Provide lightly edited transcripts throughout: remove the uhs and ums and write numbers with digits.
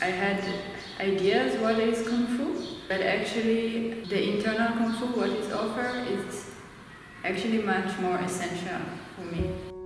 I had ideas what is Kung Fu, but actually the internal Kung Fu, what it offers, is actually much more essential for me.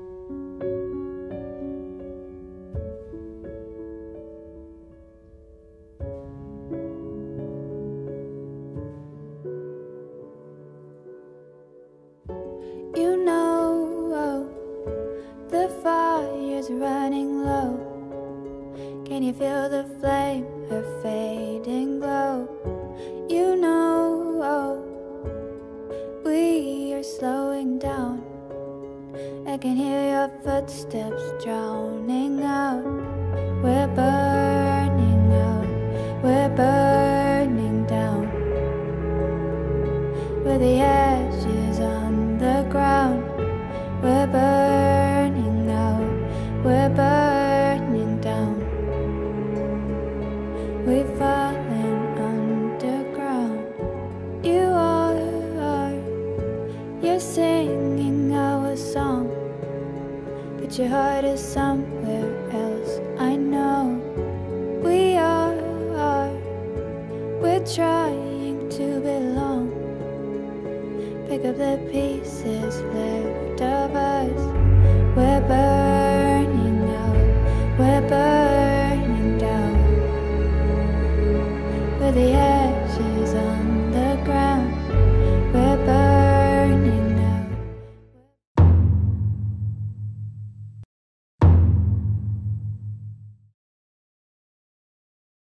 You know, the fire's running low. Can you feel the flame, her fading glow? You know, we are slowing down. I can hear your footsteps drowning out. We're burning out, we're burning down. We're the ashes on the ground. We're burning out, we're burning down. We've fallen underground. You are, you're singing our song, but your heart is somewhere else, I know. We are, we're trying to belong. Pick up the pieces left of us. We're burning out, we're burning down. We're the ashes on